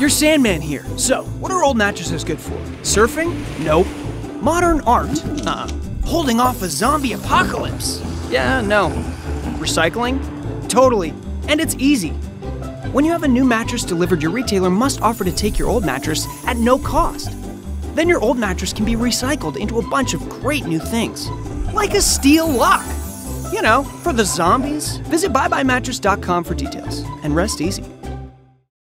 You're Sandman here. So, what are old mattresses good for? Surfing? Nope. Modern art? Holding off a zombie apocalypse? Yeah, no. Recycling? Totally. And it's easy. When you have a new mattress delivered, your retailer must offer to take your old mattress at no cost. Then your old mattress can be recycled into a bunch of great new things. Like a steel lock. You know, for the zombies. Visit buybuymattress.com for details and rest easy.